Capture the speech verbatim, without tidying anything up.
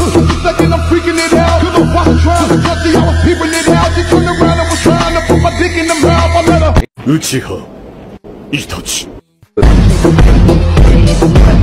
Second I'm freaking it out, cause I was trying to touch the I was peeping it out. She turned around and was trying to put my dick in the mouth. I let her Uchiha Itachi